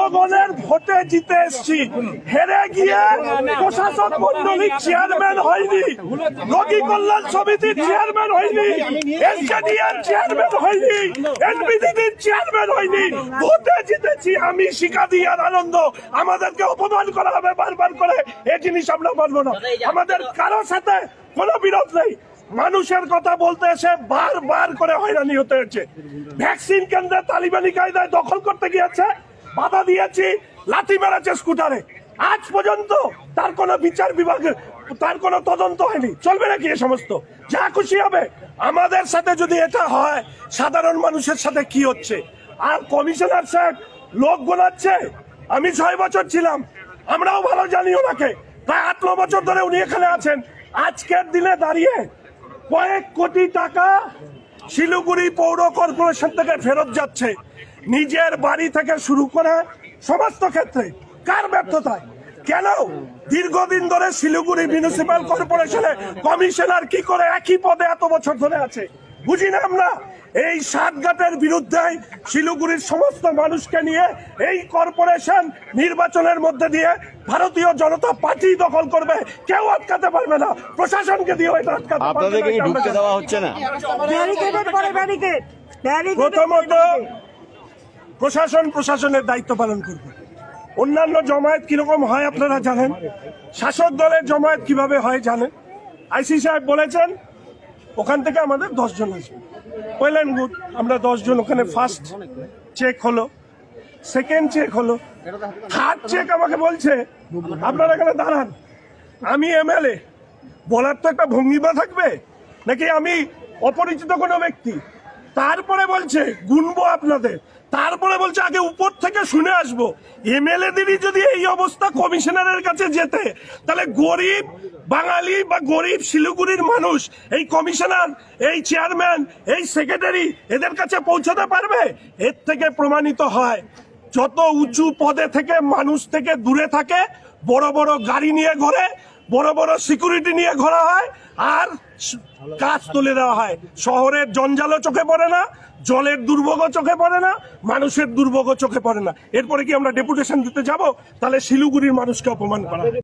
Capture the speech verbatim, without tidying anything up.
জনগণের ভোটে জিতে এসছি, হেরে গিয়ে প্রশাসক মন্ডলীর চেয়ারম্যান হয়নি, রোগী কল্যাণ সমিতির চেয়ারম্যান হয়নি, এসকেডিএর চেয়ারম্যান হয়নি, এনবিডিডির চেয়ারম্যান হয়নি। ভোটে জিতেছি আমি, শিকাদি আর আনন্দ। আমাদেরকে অপমান করা হবে বারবার করে, এই জিনিস আমরা মানব না। আমাদের কারোর সাথে কোনো বিরোধ নেই। মানুষের কথা বলতে এসে বারবার করে হয়রানি হতে হচ্ছে। ভ্যাকসিন কেন্দ্রে তালিবানি কায়দায় দখল করতে গিয়েছে, বাধা দিয়েছি, লাথি মেরেছে স্কুটারে। আজ পর্যন্ত তার কোনো বিচার বিভাগের তার কোনো তদন্ত হয়নি। চলবে নাকি এ সমস্ত? যা খুশি হবে। আমাদের সাথে যদি এটা হয়, সাধারণ মানুষের সাথে কি হচ্ছে? আর কমিশনার সাহেব লোক গোনাচ্ছে। আমি ছয় বছর ছিলাম, আমরাও ভালো জানি ওনাকে। প্রায় আট ন বছর ধরে উনি এখানে আছেন। আজকের দিনে দাঁড়িয়ে কয়েক কোটি টাকা শিলিগুড়ি পৌর কর্পোরেশন থেকে ফেরত যাচ্ছে, নিজের বাড়ি থেকে শুরু করে সমস্ত ক্ষেত্রে। কার ব্যর্থতায়? কেন দীর্ঘদিন ধরে শিলিগুড়ি মিউনিসিপ্যাল কর্পোরেশনে কমিশনার কি করে একই পদে এত বছর ধরে আছে বুঝি না আমরা। এই সাতঘাটের বিরুদ্ধে শিলিগুড়ির সমস্ত মানুষকে নিয়ে এই কর্পোরেশন নির্বাচনের মধ্যে দিয়ে ভারতীয় জনতা পার্টি দখল করবে, কেউ আটকাতে পারবে না। প্রশাসনকে দিয়ে এটা আটকাতে পারবে না। ঢুকতে দেওয়া হচ্ছে না। প্রথমত প্রশাসন প্রশাসনের দায়িত্ব পালন করবে। অন্যান্য জমায়েত কিরকম হয় আপনারা জানেন, শাসক দলের জমায়েত কিভাবে হয় জানেন। আইসি সাহেব বলেছেন ওখান থেকে আমাদের দশ জন আসবে। ওয়েল অ্যান্ড গুড, আমরা দশ জন ওখানে ফার্স্ট চেক হলো, সেকেন্ড চেক হলো, থার্ড চেক আমাকে বলছে আপনারা এখানে দাঁড়ান, আমি এমএলএ, বলার তো একটা ভঙ্গিমা থাকবে নাকি আমি অপরিচিত কোনো ব্যক্তি। তারপরে বলছে গুনবো আপনাদের, তারপরে বলছে আগে উপর থেকে শুনে আসবো। এমএলএ দেরই যদি এই অবস্থা কমিশনারের কাছে যেতে, তাহলে গরিব বাঙালি বা গরিব শিলিগুড়ির মানুষ এই কমিশনার, এই চেয়ারম্যান, এই সেক্রেটারি এদের কাছে পৌঁছাতে পারবে? এর থেকে প্রমাণিত হয় যত উঁচু পদে থেকে মানুষ থেকে দূরে থাকে, বড় বড় গাড়ি নিয়ে ঘোরে, বড় বড় সিকিউরিটি নিয়ে ঘোরা হয়, আর কাজ তুলে দেওয়া হয়। শহরের জঞ্জালও চোখে পড়ে না, জলের দুর্ভোগও চোখে পড়ে না, মানুষের দুর্ভোগও চোখে পড়ে না। এরপরে কি আমরা ডেপুটেশন দিতে যাব? তাহলে শিলিগুড়ির মানুষকে অপমান করা।